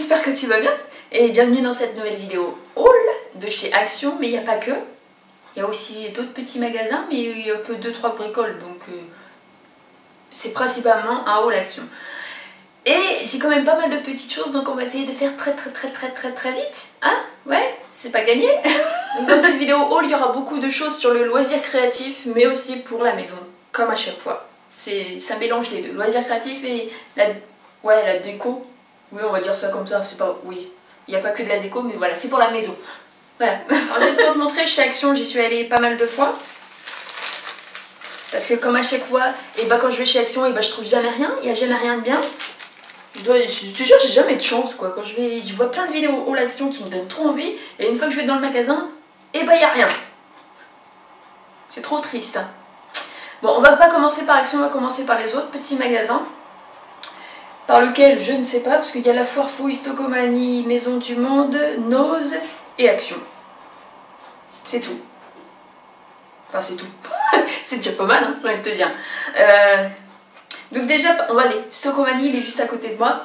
j'espère que tu vas bien et bienvenue dans cette nouvelle vidéo haul de chez Action, mais il n'y a pas que. Il y a aussi d'autres petits magasins, mais il n'y a que 2-3 bricoles, donc c'est principalement un haul Action. Et j'ai quand même pas mal de petites choses, donc on va essayer de faire très vite. Hein? Ouais, c'est pas gagné. Donc dans cette vidéo haul, il y aura beaucoup de choses sur le loisir créatif, mais aussi pour la maison, comme à chaque fois. Ça mélange les deux, loisir créatif et la déco. Oui, on va dire ça comme ça, c'est pas... Oui, il n'y a pas que de la déco, mais voilà, c'est pour la maison. Voilà. Alors je vais te montrer, chez Action, j'y suis allée pas mal de fois. Parce que comme à chaque fois, et bah quand je vais chez Action, et bah je trouve jamais rien, il n'y a jamais rien de bien. Je te jure, j'ai jamais de chance quoi. Quand je vois plein de vidéos haul Action qui me donnent trop envie, et une fois que je vais dans le magasin, et bah il n'y a rien. C'est trop triste. Hein. Bon, on va pas commencer par Action, on va commencer par les autres petits magasins. Par lequel je ne sais pas, parce qu'il y a la Foire Fouille, Stocomanie, Maison du Monde, Nose et Action. C'est tout. Enfin, c'est tout. C'est déjà pas mal, hein, je vais te dire. Donc déjà, on va aller. Stocomanie, il est juste à côté de moi.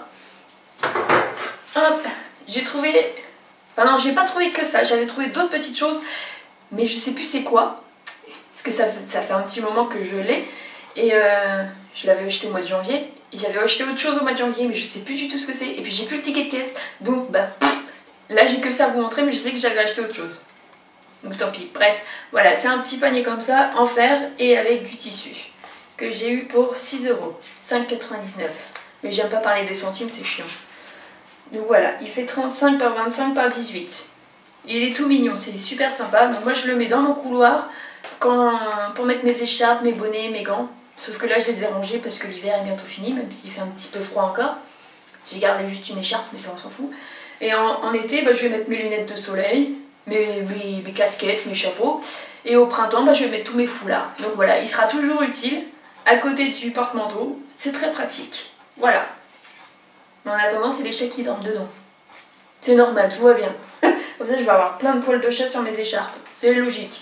Hop, j'ai trouvé... Enfin non, j'ai pas trouvé que ça. J'avais trouvé d'autres petites choses, mais je sais plus c'est quoi. Parce que ça fait un petit moment que je l'ai. Et je l'avais acheté au mois de janvier. J'avais acheté autre chose au mois de janvier, mais je sais plus du tout ce que c'est. Et puis j'ai plus le ticket de caisse. Donc bah, là j'ai que ça à vous montrer, mais je sais que j'avais acheté autre chose. Donc tant pis. Bref, voilà, c'est un petit panier comme ça, en fer et avec du tissu. Que j'ai eu pour 6 €, 5,99 €. Mais j'aime pas parler des centimes, c'est chiant. Donc voilà, il fait 35 par 25 par 18. Il est tout mignon, c'est super sympa. Donc moi je le mets dans mon couloir pour mettre mes écharpes, mes bonnets, mes gants. Sauf que là je les ai rangés parce que l'hiver est bientôt fini, même s'il fait un petit peu froid encore. J'ai gardé juste une écharpe, mais ça on s'en fout. Et en été, bah, je vais mettre mes lunettes de soleil, mes casquettes, mes chapeaux. Et au printemps, bah, je vais mettre tous mes foulards. Donc voilà, il sera toujours utile à côté du porte-manteau. C'est très pratique. Voilà. Mais en attendant, c'est les chats qui dorment dedans. C'est normal, tout va bien. Comme ça, je vais avoir plein de poils de chat sur mes écharpes. C'est logique.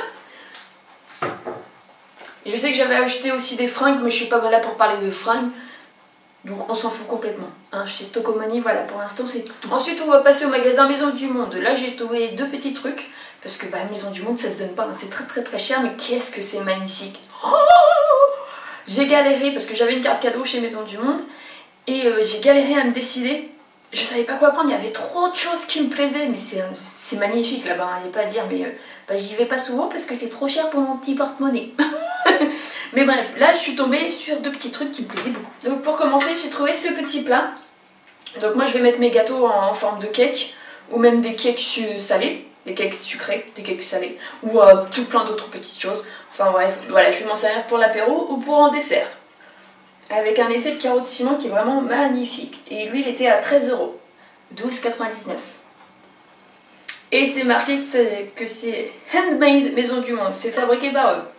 Et je sais que j'avais acheté aussi des fringues, mais je suis pas là pour parler de fringues. Donc on s'en fout complètement. Hein, chez Stocomanie, voilà, pour l'instant c'est tout. Ensuite, on va passer au magasin Maison du Monde. Là, j'ai trouvé deux petits trucs. Parce que bah, Maison du Monde, ça se donne pas. Hein. C'est très cher, mais qu'est-ce que c'est magnifique. Oh, j'ai galéré parce que j'avais une carte cadeau chez Maison du Monde. Et j'ai galéré à me décider. Je savais pas quoi prendre, il y avait trop de choses qui me plaisaient, mais c'est magnifique là-bas, il n'y a pas à dire, mais bah, j'y vais pas souvent parce que c'est trop cher pour mon petit porte-monnaie. Mais bref, là je suis tombée sur deux petits trucs qui me plaisaient beaucoup. Donc pour commencer, j'ai trouvé ce petit plat. Donc moi je vais mettre mes gâteaux en forme de cake, ou même des cakes salés, des cakes sucrés, des cakes salés, ou tout plein d'autres petites choses. Enfin bref, voilà, je vais m'en servir pour l'apéro ou pour en dessert. Avec un effet de carreau de ciment qui est vraiment magnifique. Et lui, il était à 13 €, 12,99 €. Et c'est marqué que c'est handmade Maison du Monde. C'est fabriqué par eux.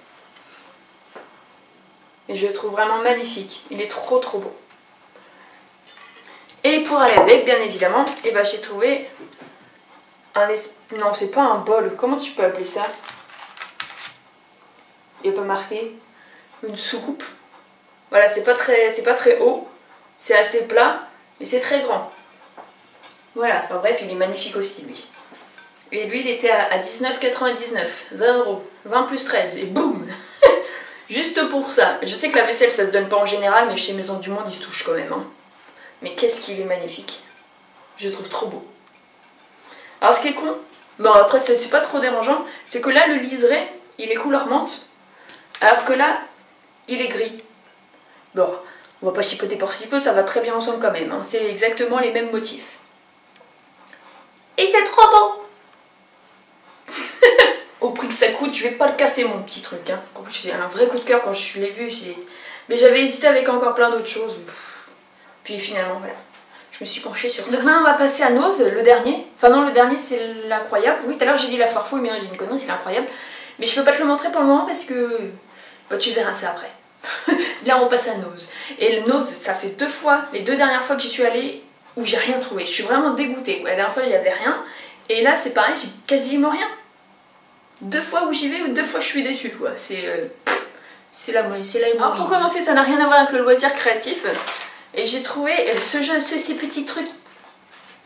Et je le trouve vraiment magnifique. Il est trop beau. Et pour aller avec, bien évidemment, et ben, j'ai trouvé non, c'est pas un bol. Comment tu peux appeler ça? Il n'y a pas marqué une soucoupe. Voilà, c'est pas très haut, c'est assez plat, mais c'est très grand. Voilà, enfin bref, il est magnifique aussi, lui. Et lui, il était à 19,99 €, 20 €, 20 plus 13, et boum. Juste pour ça. Je sais que la vaisselle, ça se donne pas en général, mais chez Maison du Monde, il se touche quand même. Hein. Mais qu'est-ce qu'il est magnifique. Je le trouve trop beau. Alors, ce qui est con, bon après, c'est pas trop dérangeant, c'est que là, le liseré, il est couleur menthe, alors que là, il est gris. Bon, on va pas chipoter pour si peu, ça va très bien ensemble quand même. Hein. C'est exactement les mêmes motifs. Et c'est trop beau. Au prix que ça coûte, je vais pas le casser mon petit truc. Hein. J'ai un vrai coup de cœur quand je l'ai vu. Mais j'avais hésité avec encore plein d'autres choses. Puis finalement, voilà. Je me suis penchée sur ça. Donc maintenant, on va passer à Nose, le dernier. Enfin non, le dernier, c'est l'incroyable. Oui, tout à l'heure, j'ai dit la Foire Fouille, mais j'ai une connerie, c'est l'incroyable. Mais je peux pas te le montrer pour le moment parce que... Bah, tu verras ça après. Là on passe à Nose. Et le Nose, ça fait les deux dernières fois que j'y suis allée où j'ai rien trouvé. Je suis vraiment dégoûtée. La dernière fois il n'y avait rien. Et là c'est pareil, j'ai quasiment rien. 2 fois où j'y vais ou 2 fois je suis déçue. C'est la moitié. Alors pour commencer, ça n'a rien à voir avec le loisir créatif. Et j'ai trouvé ces petits trucs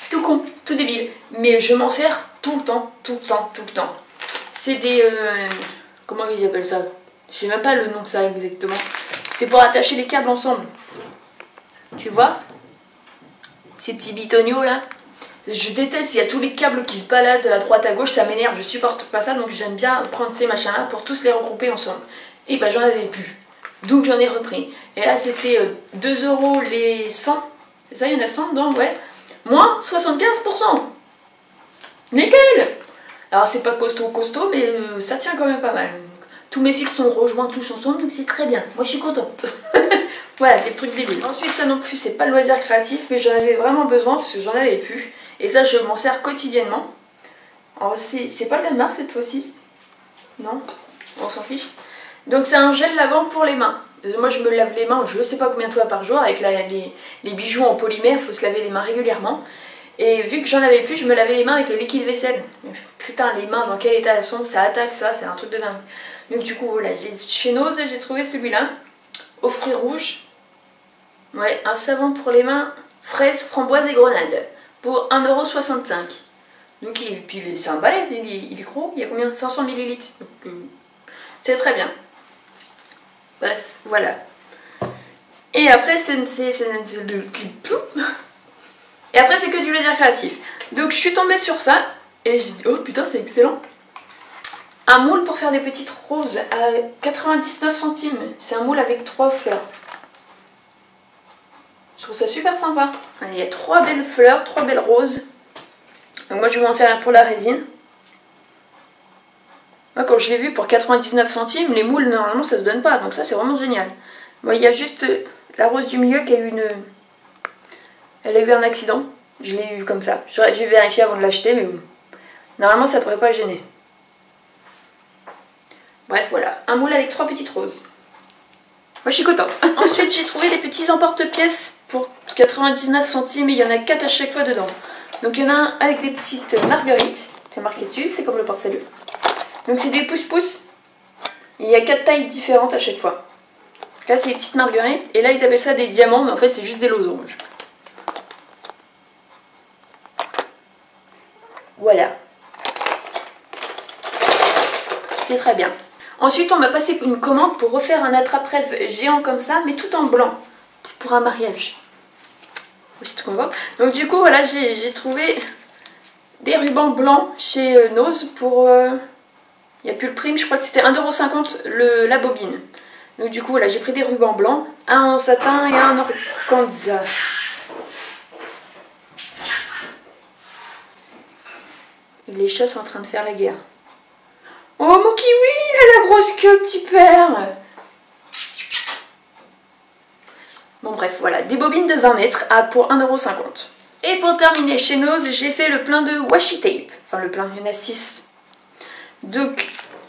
tout con, tout débile. Mais je m'en sers tout le temps, tout le temps, tout le temps. C'est des... comment ils appellent ça? Je sais même pas le nom de ça exactement. C'est pour attacher les câbles ensemble. Tu vois? Ces petits bitoniaux là. Je déteste, il y a tous les câbles qui se baladent à droite à gauche, ça m'énerve, je supporte pas ça, donc j'aime bien prendre ces machins là pour tous les regrouper ensemble. Et bah j'en avais plus, donc j'en ai repris. Et là c'était 2 € les 100, c'est ça, il y en a 100 dedans, ouais. Moins 75%. Nickel. Alors c'est pas costaud, mais ça tient quand même pas mal. Tous mes fils sont rejoints tous ensemble, donc c'est très bien. Moi je suis contente. Voilà, c'est le truc débile. Ensuite, ça non plus, c'est pas le loisir créatif, mais j'en avais vraiment besoin parce que j'en avais plus. Et ça, je m'en sers quotidiennement. Alors, c'est pas la marque cette fois-ci. Non, on s'en fiche. Donc, c'est un gel lavant pour les mains. Parce que moi, je me lave les mains, je sais pas combien de fois par jour. Avec les bijoux en polymère, il faut se laver les mains régulièrement. Et vu que j'en avais plus, je me lavais les mains avec le liquide vaisselle. Putain, les mains, dans quel état elles sont, ça attaque ça, c'est un truc de dingue. Donc, du coup, voilà, chez Nose, j'ai trouvé celui-là, aux fruits rouges. Ouais, un savon pour les mains, fraise, framboise et grenade, pour 1,65 €. Donc, et puis c'est un balai, il est gros, il y a combien? 500 ml. Donc, c'est très bien. Bref, voilà. Et après, c'est et après, c'est que du loisir créatif. Donc, je suis tombée sur ça, et je dis, oh putain, c'est excellent. Un moule pour faire des petites roses à 99 centimes. C'est un moule avec 3 fleurs. Je trouve ça super sympa. Il y a 3 belles fleurs, 3 belles roses. Donc moi je vais m'en servir pour la résine. Moi quand je l'ai vu pour 99 centimes, les moules normalement ça se donne pas. Donc ça c'est vraiment génial. Moi il y a juste la rose du milieu qui a eu une... Elle a eu un accident. Je l'ai eu comme ça. J'aurais dû vérifier avant de l'acheter mais bon. Normalement ça devrait pas gêner. Bref voilà. Un moule avec 3 petites roses. Moi je suis contente. Ensuite j'ai trouvé des petits emporte-pièces pour 99 centimes et il y en a 4 à chaque fois dedans. Donc il y en a un avec des petites marguerites, c'est marqué dessus, c'est comme le port-salut. Donc c'est des pouces-pouces. Il y a 4 tailles différentes à chaque fois. Là c'est des petites marguerites et là ils appellent ça des diamants mais en fait c'est juste des losanges. Voilà. C'est très bien. Ensuite, on m'a passé une commande pour refaire un attrape-rêve géant comme ça, mais tout en blanc. C'est pour un mariage. Je suis trop contente. Donc du coup, voilà, j'ai trouvé des rubans blancs chez Nose pour... il n'y a plus le prix, mais je crois que c'était 1,50 € la bobine. Donc du coup, voilà, j'ai pris des rubans blancs, un en satin et un en organza. Les chats sont en train de faire la guerre. Oh mon kiwi, il a la grosse queue, petit père. Bon bref, voilà, des bobines de 20 mètres pour 1,50 €. Et pour terminer chez Nose, j'ai fait le plein de washi tape. Enfin le plein, il y en a 6. Donc,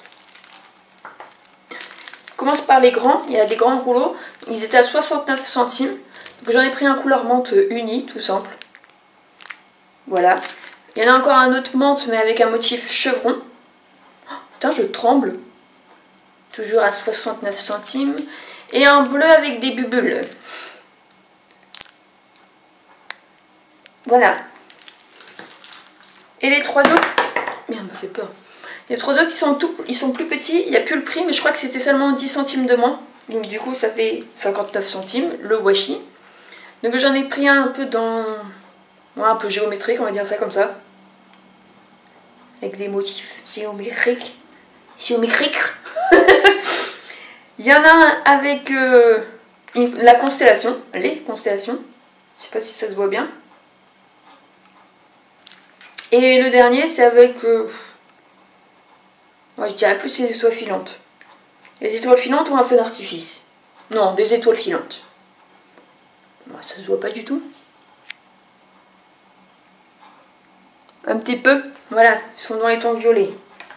on commence par les grands, il y a des grands rouleaux. Ils étaient à 69 centimes. Donc j'en ai pris un couleur menthe uni, tout simple. Voilà. Il y en a encore un autre menthe, mais avec un motif chevron. Putain, je tremble. Toujours à 69 centimes. Et un bleu avec des bulles. Voilà. Et les 3 autres... Merde, me fait peur. Les 3 autres, ils sont plus petits. Il n'y a plus le prix, mais je crois que c'était seulement 10 centimes de moins. Donc du coup, ça fait 59 centimes, le washi. Donc j'en ai pris un peu dans... Ouais, un peu géométrique, on va dire ça comme ça. Avec des motifs géométriques. Géométriques. Il y en a un avec la constellation. Les constellations. Je sais pas si ça se voit bien. Et le dernier, c'est avec... moi, je dirais plus les étoiles filantes. Les étoiles filantes ou un feu d'artifice. Non, des étoiles filantes. Bon, ça se voit pas du tout. Un petit peu. Voilà, ils sont dans les tons violets.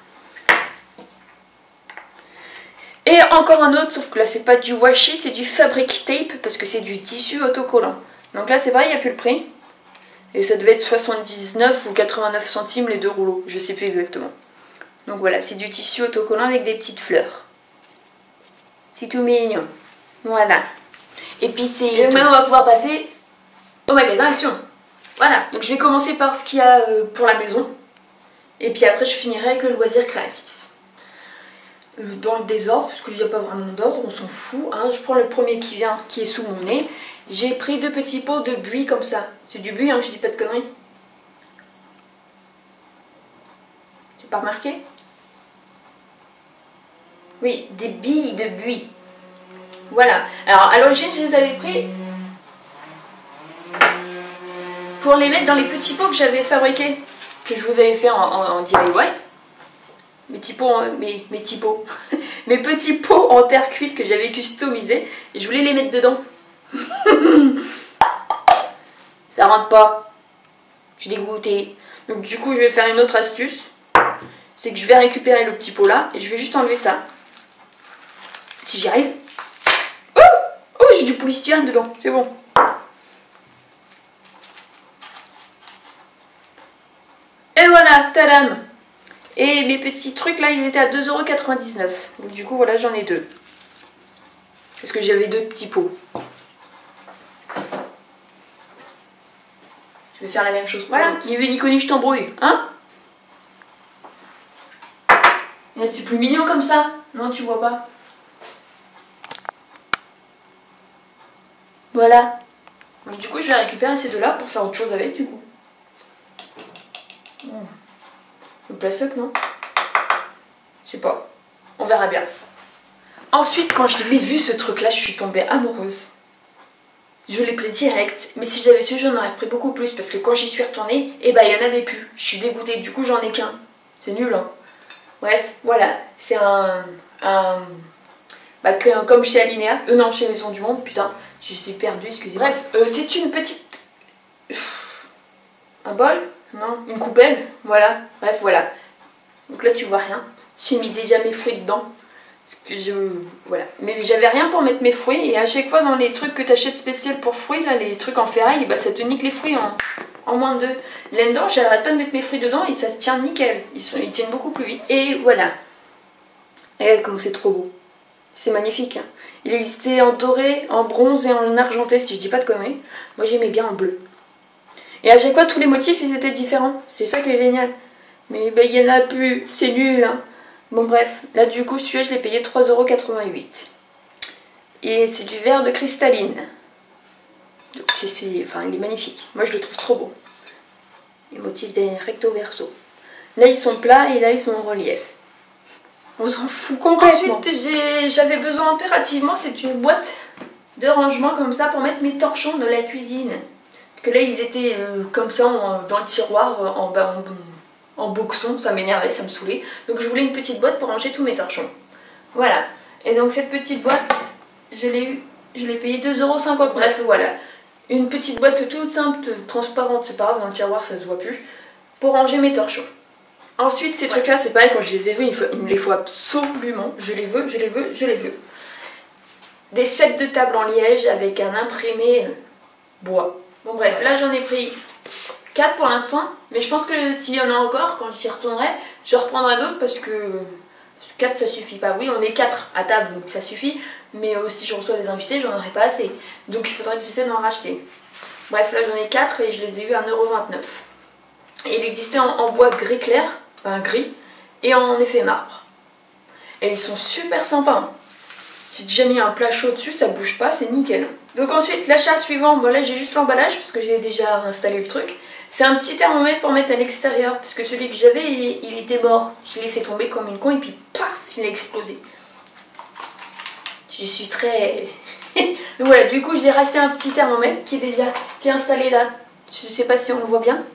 Et encore un autre, sauf que là c'est pas du washi, c'est du fabric tape parce que c'est du tissu autocollant. Donc là c'est pareil, il n'y a plus le prix. Et ça devait être 79 ou 89 centimes les 2 rouleaux, je sais plus exactement. Donc voilà, c'est du tissu autocollant avec des petites fleurs. C'est tout mignon. Voilà. Et puis c'est... Et maintenant on va pouvoir passer au magasin Action. Voilà, donc je vais commencer par ce qu'il y a pour la maison. Et puis après je finirai avec le loisir créatif. Dans le désordre, parce qu'il n'y a pas vraiment d'ordre, on s'en fout. Hein. Je prends le premier qui vient, qui est sous mon nez. J'ai pris 2 petits pots de buis comme ça. C'est du buis, hein, je dis pas de conneries. Tu n'as pas remarqué? Oui, des billes de buis. Voilà. Alors à l'origine, je les avais pris pour les mettre dans les petits pots que j'avais fabriqués, que je vous avais fait en DIY. Mes petits pots, mes petits pots en terre cuite que j'avais customisés. Et je voulais les mettre dedans. Ça rentre pas. Je suis dégoûtée. Donc du coup, je vais faire une autre astuce. C'est que je vais récupérer le petit pot là et je vais juste enlever ça. Si j'y arrive. Oh, oh, j'ai du polystyrène dedans. C'est bon. Et voilà, tadam! Et mes petits trucs là, ils étaient à 2,99 €. Donc du coup, voilà, j'en ai 2. Parce que j'avais 2 petits pots. Je vais faire la même chose pour voilà, ni vu ni connu, je t'embrouille. Hein? C'est plus mignon comme ça. Non, tu vois pas. Voilà. Donc du coup, je vais récupérer ces 2-là pour faire autre chose avec, du coup. Le plastoc, non? Je sais pas. On verra bien. Ensuite, quand je l'ai vu, ce truc-là, je suis tombée amoureuse. Je l'ai pris direct. Mais si j'avais su, j'en aurais pris beaucoup plus. Parce que quand j'y suis retournée, eh ben, il n'y en avait plus. Je suis dégoûtée. Du coup, j'en ai qu'un. C'est nul, hein. Bref, voilà. C'est comme chez Alinea. Non, chez Maison du Monde. Putain, je suis perdue, excusez-moi. Bref, c'est une petite... Un bol? Non, une coupelle, voilà, bref, voilà. Donc là, tu vois rien. J'ai mis déjà mes fruits dedans. Parce que voilà. Mais j'avais rien pour mettre mes fruits. Et à chaque fois, dans les trucs que tu achètes spécial pour fruits, là, les trucs en ferraille, bah, ça te nique les fruits en moins de... Là-dedans, j'arrête pas de mettre mes fruits dedans et ça se tient nickel. Ils tiennent beaucoup plus vite. Et voilà. Regarde comme c'est trop beau. C'est magnifique. Hein. Il existait en doré, en bronze et en argenté, si je dis pas de conneries. Moi, j'aimais bien en bleu. Et à chaque fois, tous les motifs, ils étaient différents. C'est ça qui est génial. Mais ben, il n'y en a plus. C'est nul. Hein. Bon, bref. Là, du coup, celui-là, je l'ai payé 3,88 €. Et c'est du verre de cristalline. Donc, enfin, il est magnifique. Moi, je le trouve trop beau. Les motifs des recto verso. Là, ils sont plats et là, ils sont en relief. On s'en fout complètement. Ensuite, j'avais besoin impérativement, c'est une boîte de rangement comme ça pour mettre mes torchons de la cuisine. Que là ils étaient comme ça dans le tiroir en boxon, ça m'énervait, ça me saoulait. Donc je voulais une petite boîte pour ranger tous mes torchons. Voilà. Et donc cette petite boîte, je l'ai payée 2,50 €. Bref, voilà. Une petite boîte toute simple, transparente, c'est pas grave, dans le tiroir ça se voit plus, pour ranger mes torchons. Ensuite ces trucs là, c'est pareil, quand je les ai vus, il me les faut absolument. Je les veux, je les veux, je les veux. Des sets de table en liège avec un imprimé bois. Bon bref, là j'en ai pris 4 pour l'instant, mais je pense que s'il y en a encore, quand j'y retournerai, je reprendrai d'autres parce que 4 ça suffit pas. Oui, on est 4 à table, donc ça suffit, mais si je reçois des invités, j'en aurai pas assez. Donc il faudrait que j'essaie d'en racheter. Bref, là j'en ai 4 et je les ai eu à 1,29 €. Et il existait en bois gris clair, enfin gris, et en effet marbre. Et ils sont super sympas. Hein. J'ai déjà mis un plat chaud dessus, ça bouge pas, c'est nickel. Donc ensuite, l'achat suivant, bon là j'ai juste l'emballage parce que j'ai déjà installé le truc. C'est un petit thermomètre pour mettre à l'extérieur parce que celui que j'avais, il était mort. Je l'ai fait tomber comme une con et puis paf, il a explosé. Je suis très... Donc voilà, du coup j'ai racheté un petit thermomètre qui est installé là. Je sais pas si on le voit bien.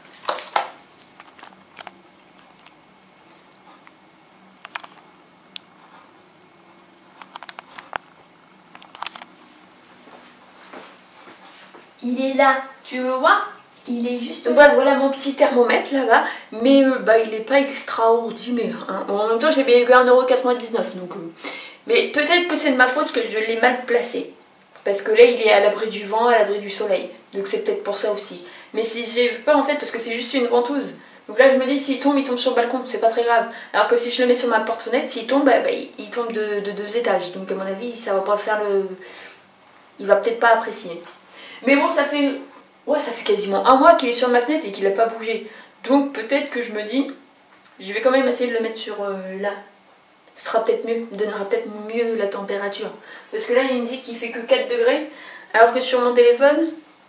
Il est là, tu le vois? Il est juste... Bah, voilà mon petit thermomètre là-bas, mais il n'est pas extraordinaire. Hein. En même temps, je l'ai payé qu'à 1,99 €. Donc, mais peut-être que c'est de ma faute que je l'ai mal placé. Parce que là, il est à l'abri du vent, à l'abri du soleil. Donc c'est peut-être pour ça aussi. Mais si j'ai peur en fait, parce que c'est juste une ventouse. Donc là, je me dis, s'il tombe sur le balcon, c'est pas très grave. Alors que si je le mets sur ma porte-fenêtre, s'il tombe, il tombe de 2 étages. Donc à mon avis, ça va pas le faire le... Il va peut-être pas apprécier. Mais bon, ça fait ouais, ça fait quasiment un mois qu'il est sur ma fenêtre et qu'il n'a pas bougé. Donc peut-être que je me dis, je vais quand même essayer de le mettre sur là. Ce sera peut-être mieux, donnera peut-être mieux la température. Parce que là, il me dit qu'il fait que 4 degrés, alors que sur mon téléphone,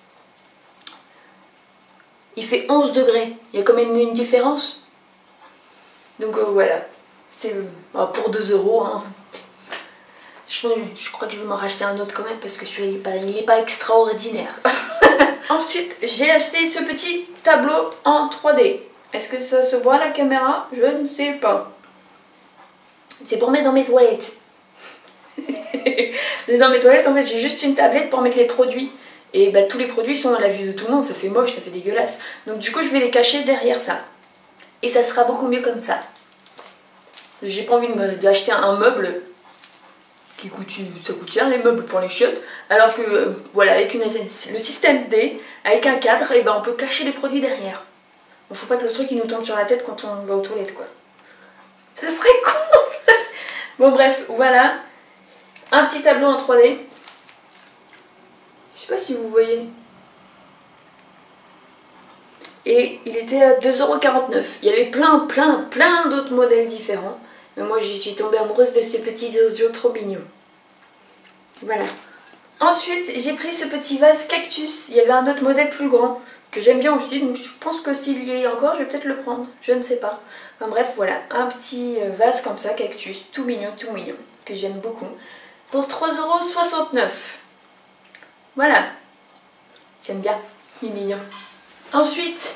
il fait 11 degrés. Il y a quand même une différence. Donc voilà, c'est pour 2 euros. Hein. Je crois que je vais m'en racheter un autre quand même parce que celui-là, il n'est pas extraordinaire. Ensuite, j'ai acheté ce petit tableau en 3D. Est-ce que ça se voit à la caméra? Je ne sais pas. C'est pour mettre dans mes toilettes. Dans mes toilettes, en fait, j'ai juste une tablette pour mettre les produits. Et bah, tous les produits sont à la vue de tout le monde. Ça fait moche, ça fait dégueulasse. Donc du coup, je vais les cacher derrière ça. Et ça sera beaucoup mieux comme ça. J'ai pas envie d'acheter un meuble ça coûte cher les meubles pour les chiottes. Alors que, voilà, avec le système D, avec un cadre, et ben on peut cacher les produits derrière. Bon, faut pas que le truc il nous tombe sur la tête quand on va aux toilettes, quoi. Ça serait con. Bon bref, voilà. Un petit tableau en 3D. Je sais pas si vous voyez. Et il était à 2,49 €. Il y avait plein d'autres modèles différents. Mais moi, je suis tombée amoureuse de ces petits osios trop mignons. Voilà. Ensuite, j'ai pris ce petit vase cactus. Il y avait un autre modèle plus grand que j'aime bien aussi. Donc, je pense que s'il y est encore, je vais peut-être le prendre. Je ne sais pas. Enfin bref, voilà. Un petit vase comme ça, cactus, tout mignon, que j'aime beaucoup. Pour 3,69 €. Voilà. J'aime bien. Il est mignon. Ensuite...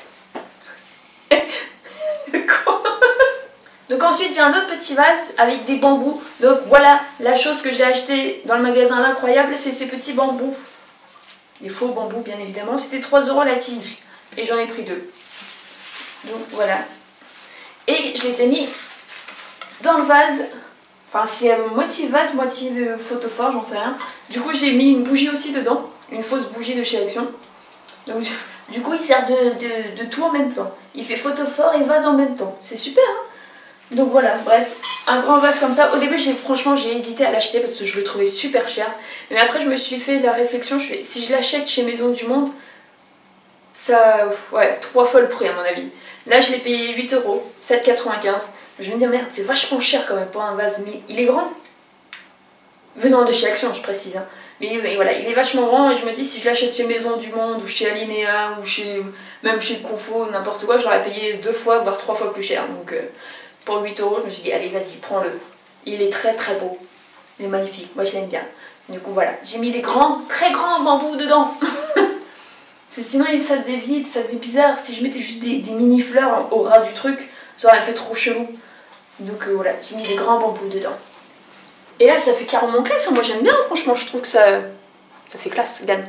Donc ensuite j'ai un autre petit vase avec des bambous. Donc voilà la chose que j'ai acheté dans le magasin L'Incroyable, c'est ces petits bambous. Des faux bambous bien évidemment. C'était 3 € la tige. Et j'en ai pris 2. Donc voilà. Et je les ai mis dans le vase. Enfin c'est moitié vase, moitié photophore, j'en sais rien. Du coup j'ai mis une bougie aussi dedans. Une fausse bougie de chez Action. Donc du coup il sert de tout en même temps. Il fait photophore et vase en même temps. C'est super hein. Donc voilà, bref, un grand vase comme ça. Au début, franchement, j'ai hésité à l'acheter parce que je le trouvais super cher. Mais après, je me suis fait la réflexion, si je l'achète chez Maison du Monde, ça, ouais, 3 fois le prix à mon avis. Là, je l'ai payé 8 €, 7,95 €. Je me dis, merde, c'est vachement cher quand même pour un vase. Mais il est grand. Venant de chez Action, je précise. Hein. Mais voilà, il est vachement grand et je me dis, si je l'achète chez Maison du Monde ou chez Alinéa ou même chez Confo, n'importe quoi, je l'aurais payé 2 fois, voire 3 fois plus cher. Donc... pour 8 €, je me suis dit, allez, vas-y, prends-le. Il est très beau. Il est magnifique. Moi, je l'aime bien. Du coup, voilà. J'ai mis des très grands bambous dedans. Sinon, ça se dévide, ça faisait bizarre. Si je mettais juste des mini fleurs au ras du truc, ça aurait fait trop chelou. Donc, voilà. J'ai mis des grands bambous dedans. Et là, ça fait carrément classe. Moi, j'aime bien. Franchement, je trouve que ça fait classe. Regarde.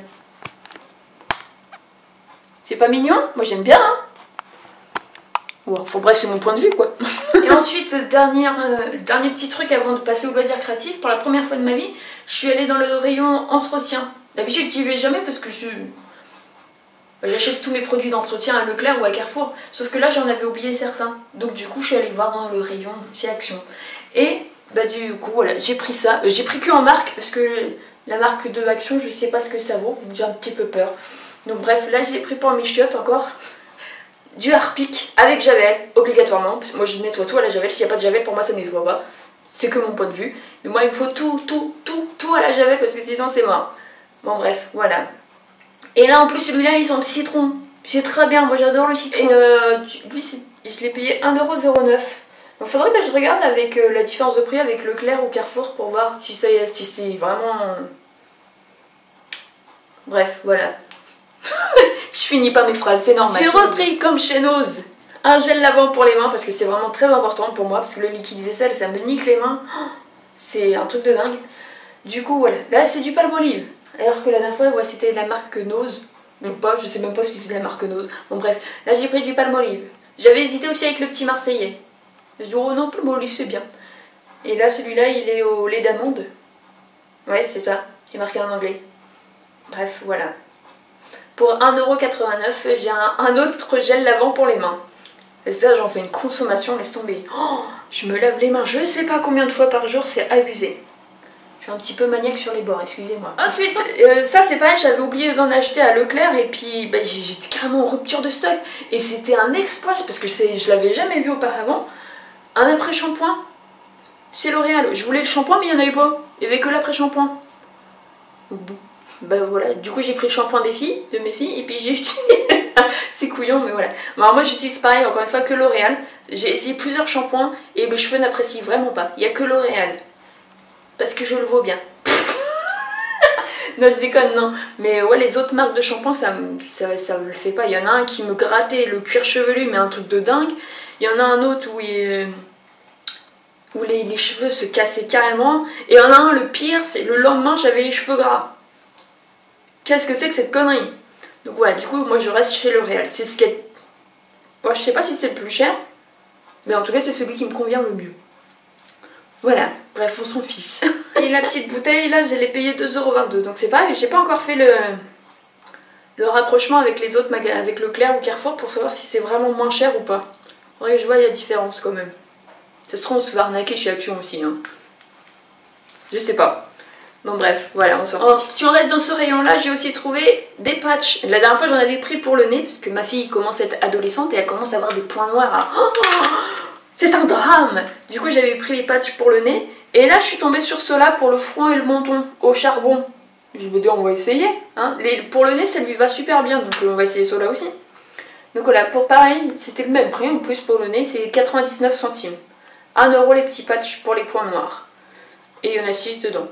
C'est pas mignon? Moi, j'aime bien, hein. Ouais, enfin bref, c'est mon point de vue quoi. Et ensuite, dernier petit truc avant de passer au loisir créatif, pour la première fois de ma vie, je suis allée dans le rayon entretien. D'habitude, j'y vais jamais parce que j'achète tous mes produits d'entretien à Leclerc ou à Carrefour. Sauf que là, j'en avais oublié certains. Donc du coup, je suis allée voir dans le rayon chez Action. Et bah du coup, voilà, j'ai pris ça. J'ai pris que en marque parce que la marque de Action, je sais pas ce que ça vaut. J'ai un petit peu peur. Donc bref, là, j'ai pris pour mes chiottes encore. Du Harpic avec Javel, obligatoirement. Moi je nettoie tout à la Javel, s'il n'y a pas de Javel pour moi ça ne nettoie pas. C'est que mon point de vue. Mais moi il me faut tout à la Javel parce que sinon c'est mort. Bon bref, voilà. Et là en plus celui-là il sent le citron. C'est très bien, moi j'adore le citron. Et lui je l'ai payé 1,09 €. Donc faudrait que je regarde avec la différence de prix avec Leclerc ou Carrefour pour voir si c'est vraiment... Bref, voilà. Je finis pas mes phrases, c'est normal. J'ai repris comme chez Nose un gel lavant pour les mains parce que c'est vraiment très important pour moi parce que le liquide vaisselle ça me nique les mains. C'est un truc de dingue. Du coup voilà, là c'est du Palmolive. Alors que la dernière fois ouais, c'était de la marque Nose. Je sais même pas si c'est de la marque Nose. Bon bref, là j'ai pris du Palmolive. J'avais hésité aussi avec le petit Marseillais. Je dis oh non, Palmolive c'est bien. Et là celui-là il est au lait d'amande. Ouais c'est ça, c'est marqué en anglais. Bref voilà. Pour 1,89 €, j'ai un autre gel lavant pour les mains. Et ça, j'en fais une consommation, laisse tomber. Oh, je me lave les mains, je sais pas combien de fois par jour, c'est abusé. suis un petit peu maniaque sur les bords, excusez-moi. Ensuite, ça c'est pareil, j'avais oublié d'en acheter à Leclerc et puis bah, j'étais carrément en rupture de stock. Et c'était un exploit parce que je l'avais jamais vu auparavant. Un après-shampoing chez L'Oréal. Je voulais le shampoing mais il n'y en avait pas. Il n'y avait que l'après-shampoing. Bah voilà, du coup j'ai pris le shampoing des filles, de mes filles, et puis j'ai utilisé... C'est couillon mais voilà. Alors moi j'utilise pareil, encore une fois, que L'Oréal. J'ai essayé plusieurs shampoings et mes cheveux n'apprécient vraiment pas. Il n'y a que L'Oréal. Parce que je le vaux bien. Non, je déconne, non. Mais ouais, les autres marques de shampoing, ça me le fait pas. Il y en a un qui me grattait le cuir chevelu, mais un truc de dingue. Il y en a un autre où, où les cheveux se cassaient carrément. Et il y en a un, le pire, c'est le lendemain, j'avais les cheveux gras. Qu'est-ce que c'est que cette connerie? Donc ouais, du coup, moi je reste chez L'Oréal. C'est ce qui est... Bon, je sais pas si c'est le plus cher, mais en tout cas, c'est celui qui me convient le mieux. Voilà, bref, on s'en fiche. Et la petite bouteille, là, je l'ai payée 2,22 €. Donc c'est pareil, j'ai pas encore fait le rapprochement avec les autres magasins, avec Leclerc ou Carrefour, pour savoir si c'est vraiment moins cher ou pas. Ouais, je vois, il y a différence quand même. Ça se trouve, on se fait arnaquer chez Action aussi. Hein. Je sais pas. Bon bref, voilà, on s'en fiche. Si on reste dans ce rayon-là, j'ai aussi trouvé des patchs. La dernière fois, j'en avais pris pour le nez, parce que ma fille commence à être adolescente et elle commence à avoir des points noirs à... Oh, c'est un drame! Du coup, j'avais pris les patchs pour le nez. Et là, je suis tombée sur ceux-là pour le front et le menton, au charbon. Je me dis, on va essayer. Hein. Pour le nez, ça lui va super bien, donc on va essayer ceux-là aussi. Donc voilà, pour pareil, c'était le même prix, en plus pour le nez, c'est 99 centimes. 1 € les petits patchs pour les points noirs. Et il y en a 6 dedans.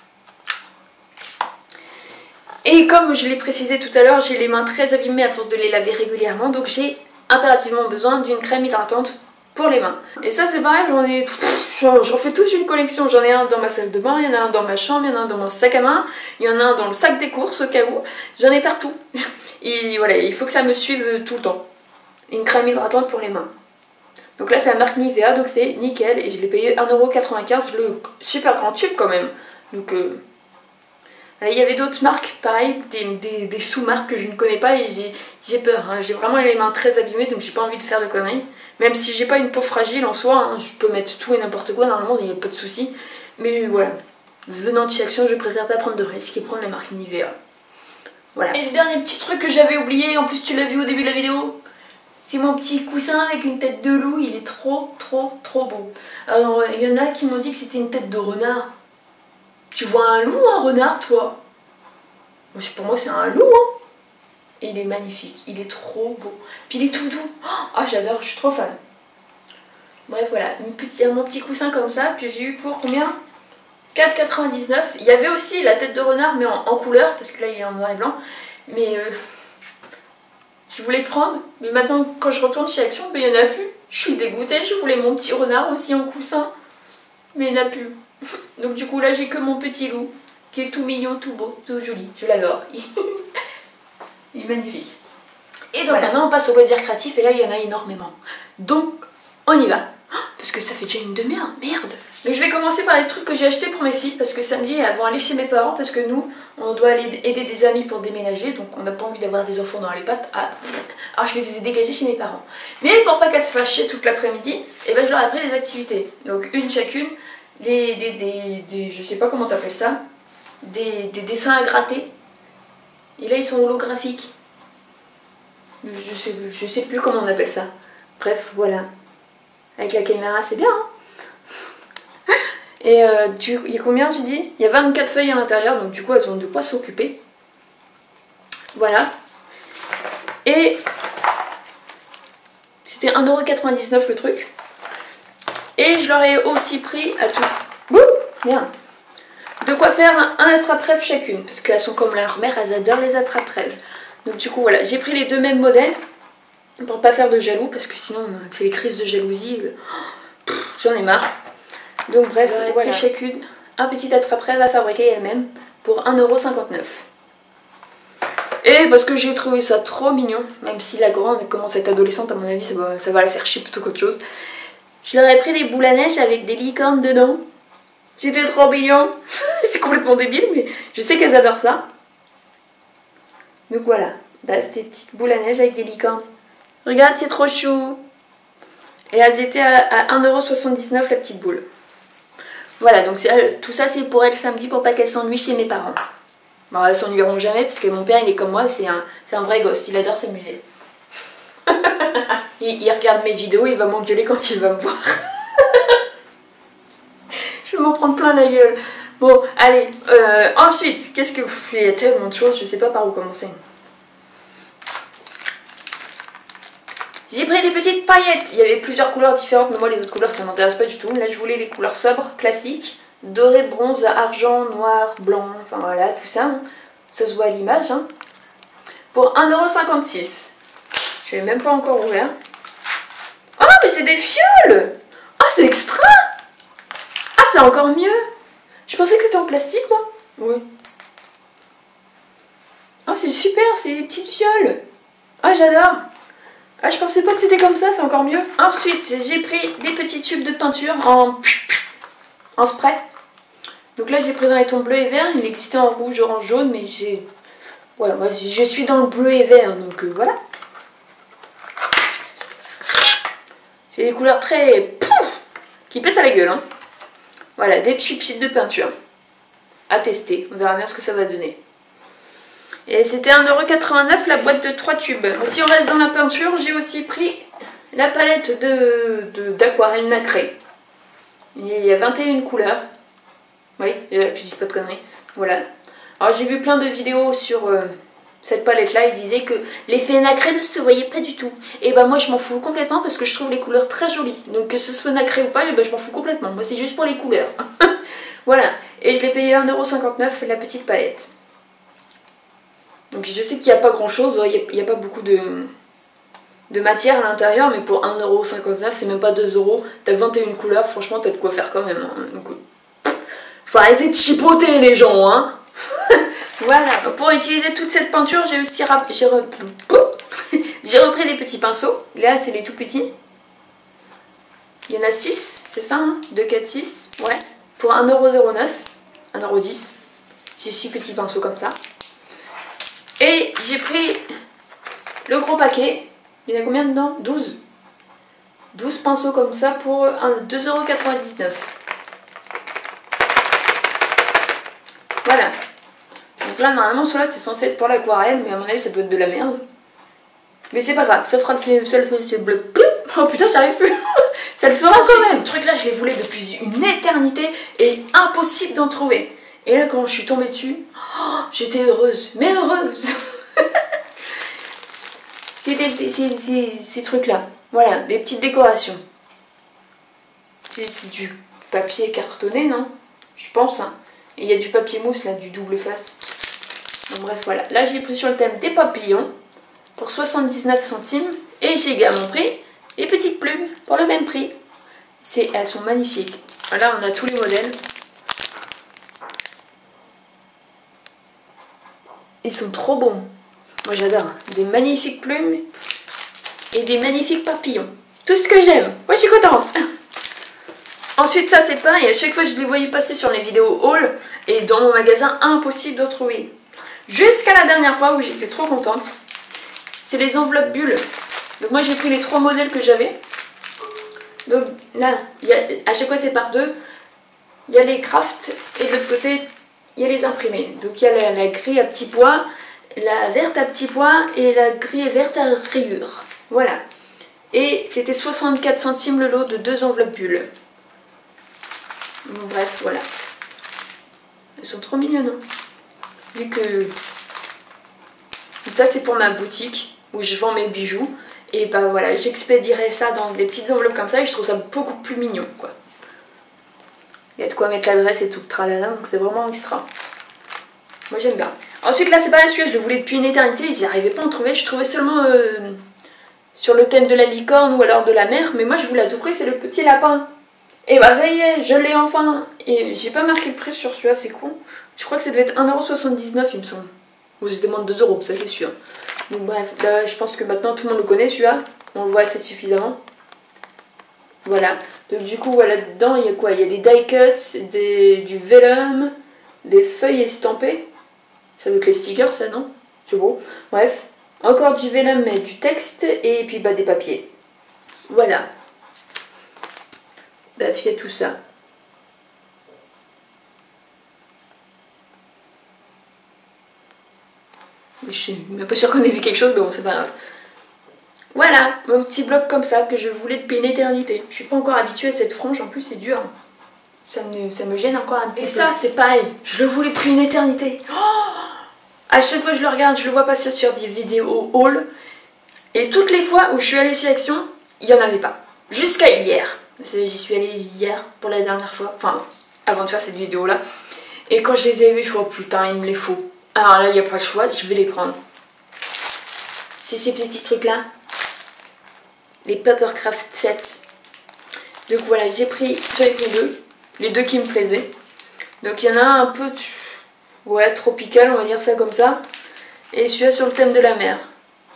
Et comme je l'ai précisé tout à l'heure, j'ai les mains très abîmées à force de les laver régulièrement, donc j'ai impérativement besoin d'une crème hydratante pour les mains. Et ça c'est pareil, j'en fais tous une collection. J'en ai un dans ma salle de bain, il y en a un dans ma chambre, il y en a un dans mon sac à main, il y en a un dans le sac des courses au cas où. J'en ai partout. Et voilà, il faut que ça me suive tout le temps. Une crème hydratante pour les mains. Donc là c'est la marque Nivea, donc c'est nickel. Et je l'ai payé 1,95 €, le super grand tube quand même. Donc il y avait d'autres marques, pareil, des sous-marques que je ne connais pas et j'ai peur. Hein. J'ai vraiment les mains très abîmées, donc j'ai pas envie de faire de conneries. Même si j'ai pas une peau fragile en soi, hein, je peux mettre tout et n'importe quoi, normalement il n'y a pas de souci. Mais voilà, venant de chez Action, je préfère pas prendre de risques et prendre la marque Nivea. Voilà. Et le dernier petit truc que j'avais oublié, en plus tu l'as vu au début de la vidéo, c'est mon petit coussin avec une tête de loup, il est trop beau. Alors il y en a qui m'ont dit que c'était une tête de renard. Tu vois un loup ou un renard toi? Pour moi c'est un loup hein. Et il est magnifique, il est trop beau. Puis il est tout doux. Ah j'adore, je suis trop fan. Bref voilà, mon petit coussin comme ça que j'ai eu pour combien? 4,99 €. Il y avait aussi la tête de renard mais en couleur, parce que là il est en noir et blanc. Mais je voulais le prendre, mais maintenant quand je retourne chez Action, ben, il n'y en a plus. Je suis dégoûtée, je voulais mon petit renard aussi en coussin. Mais il n'y en a plus. Donc du coup là j'ai que mon petit loup, qui est tout mignon, tout beau, tout joli. Je l'adore. Il est magnifique. Et donc voilà. Maintenant on passe au loisir créatif et là il y en a énormément. Donc on y va. Parce que ça fait déjà une demi-heure, merde. Mais je vais commencer par les trucs que j'ai achetés pour mes filles parce que samedi elles vont aller chez mes parents parce que nous on doit aller aider des amis pour déménager, donc on n'a pas envie d'avoir des enfants dans les pattes. Alors je les ai dégagés chez mes parents. Mais pour pas qu'elles se fassent chier toute l'après-midi, et ben je leur ai pris des activités. Donc une chacune, je sais pas comment t'appelles ça, des dessins à gratter. Et là ils sont holographiques. Je sais plus comment on appelle ça. Bref, voilà. Avec la caméra, c'est bien. Hein. Et il y a combien, j'ai dit? Il y a 24 feuilles à l'intérieur, donc du coup, elles ont de quoi s'occuper. Voilà. Et c'était 1,99 € le truc. Et je leur ai aussi pris à tout... Ouh, merde. De quoi faire un attrape-rêve chacune. Parce qu'elles sont comme leur mère, elles adorent les attrape-rêves. Donc du coup, voilà. J'ai pris les deux mêmes modèles. Pour pas faire de jaloux, parce que sinon on fait des crises de jalousie. J'en ai marre. Donc bref, on a pris chacune un petit attrape-rêve à fabriquer elle-même pour 1,59 €. Et parce que j'ai trouvé ça trop mignon, même si la grande commence à être adolescente, à mon avis ça va la faire chier plutôt qu'autre chose. Je leur ai pris des boules à neige avec des licornes dedans. J'étais trop mignon. C'est complètement débile, mais je sais qu'elles adorent ça. Donc voilà, des petites boules à neige avec des licornes. Regarde, c'est trop chou. Et elles étaient à 1,79 € la petite boule. Voilà, donc tout ça c'est pour elle samedi pour pas qu'elle s'ennuie chez mes parents. Bon, elles s'ennuieront jamais parce que mon père il est comme moi, c'est un vrai gosse, il adore s'amuser. il regarde mes vidéos, il va m'engueuler quand il va me voir. Je vais m'en prendre plein la gueule. Bon, allez, ensuite, qu'est-ce que... Il y a tellement de choses, je sais pas par où commencer. J'ai pris des petites paillettes. Il y avait plusieurs couleurs différentes, mais moi les autres couleurs ça m'intéresse pas du tout. Là je voulais les couleurs sobres, classiques. Doré, bronze, argent, noir, blanc, enfin voilà, tout ça. Hein. Ça se voit à l'image. Hein. Pour 1,56 €. Je l'ai même pas encore ouvert. Oh, mais c'est des fioles! Ah, c'est extra! Ah, c'est encore mieux! Je pensais que c'était en plastique, moi. Oui. Oh, c'est super, c'est des petites fioles. Ah, j'adore. Ah, je pensais pas que c'était comme ça, c'est encore mieux. Ensuite, j'ai pris des petits tubes de peinture en spray. Donc là, j'ai pris dans les tons bleu et vert. Il existait en rouge, orange, jaune, mais j'ai... Ouais, moi, je suis dans le bleu et vert, donc voilà. C'est des couleurs très... Pouf, qui pètent à la gueule, hein. Voilà, des petits tubes de peinture. À tester, on verra bien ce que ça va donner. Et c'était 1,89 € la boîte de 3 tubes. Si on reste dans la peinture, j'ai aussi pris la palette d'aquarelle nacrée. Il y a 21 couleurs. Oui, je dis pas de conneries. Voilà. Alors j'ai vu plein de vidéos sur cette palette-là. Ils disaient que l'effet nacré ne se voyait pas du tout. Et bah moi je m'en fous complètement parce que je trouve les couleurs très jolies. Donc que ce soit nacré ou pas, je m'en fous complètement. Moi c'est juste pour les couleurs. Voilà. Et je l'ai payé 1,59 € la petite palette. Donc je sais qu'il n'y a pas grand chose, il n'y a pas beaucoup de matière à l'intérieur, mais pour 1,59 €, c'est même pas 2 €, t'as 21 couleurs, franchement t'as de quoi faire quand même. Hein. Donc, faut arrêter de chipoter les gens, hein. Voilà, donc, pour utiliser toute cette peinture, j'ai aussi j'ai repris des petits pinceaux, là c'est les tout petits. Il y en a 6, c'est ça, hein, 2, 4, 6, ouais, pour 1,09 €, 1,10 €. J'ai 6 petits pinceaux comme ça. Et j'ai pris le gros paquet. Il y en a combien dedans? 12. 12 pinceaux comme ça pour 2,99 €. Voilà. Donc là, normalement, cela c'est censé être pour l'aquarelle, mais à mon avis, ça doit être de la merde. Mais c'est pas grave, ça fera le bleu. Oh putain, j'arrive plus. Ça le fera quand même. Ce truc-là, je les voulais depuis une éternité et impossible d'en trouver. Et là, quand je suis tombée dessus, oh, j'étais heureuse, mais heureuse. Ces trucs-là, voilà, des petites décorations. C'est du papier cartonné, non? Je pense, hein. Et il y a du papier mousse, là, du double face. Donc bref, voilà. Là, j'ai pris sur le thème des papillons pour 79 centimes. Et j'ai également pris les petites plumes pour le même prix. Elles sont magnifiques. Là, on a tous les modèles. Ils sont trop bons. Moi j'adore. Des magnifiques plumes et des magnifiques papillons. Tout ce que j'aime. Moi je suis contente. Ensuite ça c'est pareil. À chaque fois je les voyais passer sur les vidéos haul. Et dans mon magasin, impossible de trouver. Jusqu'à la dernière fois où j'étais trop contente. C'est les enveloppes bulles. Donc moi j'ai pris les 3 modèles que j'avais. Donc là, à chaque fois c'est par 2. Il y a les crafts et de l'autre côté il y a les imprimés. Donc il y a la grille à petits pois, la verte à petits pois et la grille verte à rayures. Voilà. Et c'était 64 centimes le lot de 2 enveloppes bulles. Bon, bref, voilà. Elles sont trop mignonnes. Hein. Vu que ça c'est pour ma boutique où je vends mes bijoux. Et bah voilà, j'expédierai ça dans des petites enveloppes comme ça et je trouve ça beaucoup plus mignon quoi. Il y a de quoi mettre l'adresse et tout le tralala, donc c'est vraiment extra. Moi j'aime bien. Ensuite là c'est pareil, celui-là je le voulais depuis une éternité, j'y arrivais pas à en trouver. Je trouvais seulement sur le thème de la licorne ou alors de la mer, mais moi je voulais à tout prix, c'est le petit lapin. Et bah ça y est, je l'ai enfin. Et j'ai pas marqué le prix sur celui-là, c'est con. Je crois que ça devait être 1,79 € il me semble. Ou c'était moins de 2 €, ça c'est sûr. Donc bref, là je pense que maintenant tout le monde le connaît celui-là. On le voit assez suffisamment. Voilà, donc du coup voilà, dedans il y a quoi? Il y a des die cuts, du vellum, des feuilles estampées. Ça doit être les stickers ça, non? C'est beau. Bref, encore du vellum mais du texte et puis bah des papiers. Voilà. Bref, il y a tout ça. Je suis même pas sûre qu'on ait vu quelque chose, mais bon, c'est pas grave. Voilà, mon petit bloc comme ça que je voulais depuis une éternité. Je suis pas encore habituée à cette frange, en plus c'est dur. Ça me gêne encore un petit peu. Et ça, c'est pareil, je le voulais depuis une éternité. Oh, à chaque fois que je le regarde, je le vois passer sur des vidéos haul. Et toutes les fois où je suis allée chez Action, il n'y en avait pas. Jusqu'à hier. J'y suis allée hier pour la dernière fois. Enfin, avant de faire cette vidéo là. Et quand je les ai vus, je me suis dit, oh putain, il me les faut. Alors là, il n'y a pas le choix, je vais les prendre. C'est ces petits trucs là. Les Papercraft sets. Donc voilà, j'ai pris les deux qui me plaisaient. Donc il y en a un peu, ouais, tropical, on va dire ça comme ça. Et celui-là sur le thème de la mer.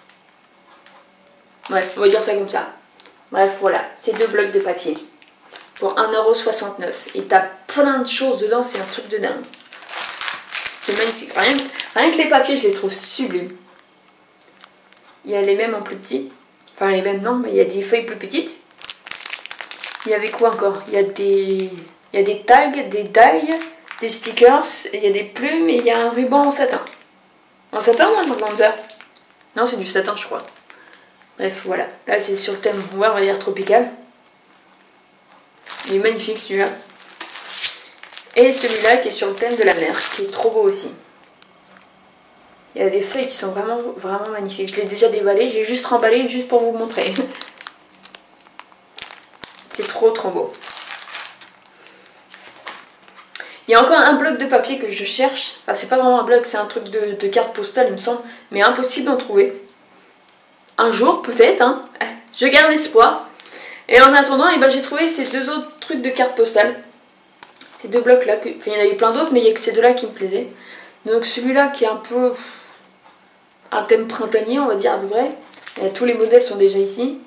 Bref, on va dire ça comme ça. Bref, voilà, c'est 2 blocs de papier. Pour 1,69 €. Et t'as plein de choses dedans, c'est un truc de dingue. C'est magnifique. Rien que les papiers, je les trouve sublimes. Il y a les mêmes en plus petits. Enfin, les mêmes non, mais il y a des feuilles plus petites. Il y avait quoi encore? Il y a des tags, des die, des stickers, il y a des plumes et il y a un ruban en satin. En satin ou en organza? Non, c'est du satin, je crois. Bref, voilà. Là, c'est sur le thème, ouais, on va dire tropical. Il est magnifique celui-là. Et celui-là qui est sur le thème de la mer, qui est trop beau aussi. Il y a des feuilles qui sont vraiment, vraiment magnifiques. Je l'ai déjà déballé, j'ai juste remballé juste pour vous montrer. C'est trop, trop beau. Il y a encore un bloc de papier que je cherche. Enfin, c'est pas vraiment un bloc, c'est un truc de carte postale, il me semble. Mais impossible d'en trouver. Un jour, peut-être, hein. Je garde espoir. Et en attendant, eh ben, j'ai trouvé ces 2 autres trucs de carte postale. Ces 2 blocs là. Enfin, il y en a eu plein d'autres, mais il y a que ces 2 là qui me plaisaient. Donc celui-là qui est un peu un thème printanier, on va dire à peu près. Et tous les modèles sont déjà ici.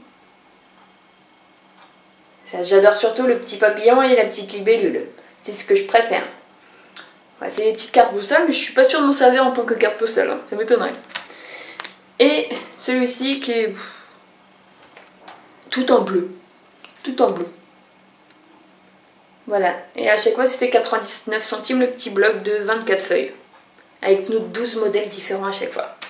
J'adore surtout le petit papillon et la petite libellule. C'est ce que je préfère. Ouais, c'est des petites cartes postales, mais je suis pas sûre de m'en servir en tant que carte postale. Hein. Ça m'étonnerait. Et celui-ci qui est tout en bleu. Tout en bleu. Voilà. Et à chaque fois, c'était 99 centimes le petit bloc de 24 feuilles. Avec nos 12 modèles différents à chaque fois.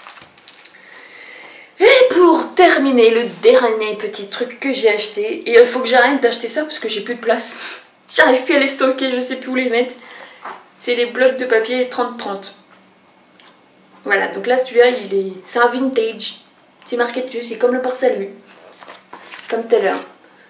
Et pour terminer, le dernier petit truc que j'ai acheté. Et il faut que j'arrête d'acheter ça parce que j'ai plus de place. J'arrive plus à les stocker, je sais plus où les mettre. C'est les blocs de papier 30-30. Voilà, donc là celui-là, c'est un vintage. C'est marqué dessus, c'est comme le port-salut. Comme tout à l'heure.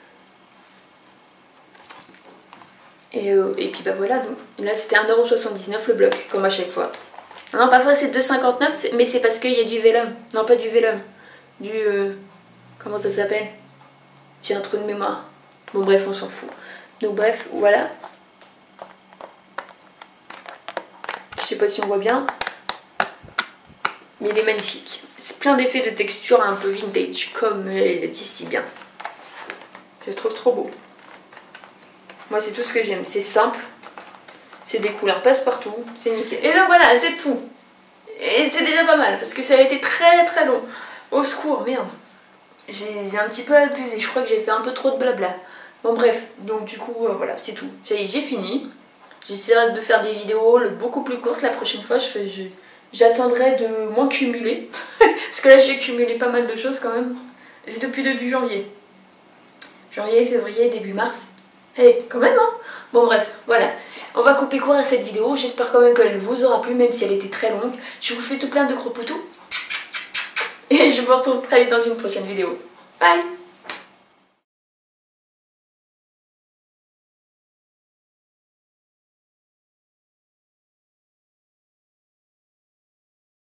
Et puis bah voilà, donc là c'était 1,79 € le bloc, comme à chaque fois. Non, parfois c'est 2,59 €, mais c'est parce qu'il y a du vélum. Non, pas du vélum. Du... comment ça s'appelle? J'ai un trou de mémoire. Bon bref, on s'en fout. Donc bref, voilà. Je sais pas si on voit bien. Mais il est magnifique. C'est plein d'effets de texture un peu vintage, comme elle dit si bien. Je le trouve trop beau. Moi, c'est tout ce que j'aime. C'est simple. C'est des couleurs passe-partout. C'est nickel. Et donc voilà, c'est tout. Et c'est déjà pas mal, parce que ça a été très très long. Au secours, merde. J'ai un petit peu abusé. Je crois que j'ai fait un peu trop de blabla. Bon bref, donc du coup, voilà, c'est tout. J'ai fini. J'essaierai de faire des vidéos beaucoup plus courtes la prochaine fois. J'attendrai de moins cumuler. Parce que là, j'ai cumulé pas mal de choses quand même. C'est depuis début janvier. Janvier, février, début mars. Eh, quand même, hein. Bon bref, voilà. On va couper court à cette vidéo. J'espère quand même qu'elle vous aura plu, même si elle était très longue. Je vous fais tout plein de gros poutous. Et je vous retrouve très vite dans une prochaine vidéo. Bye!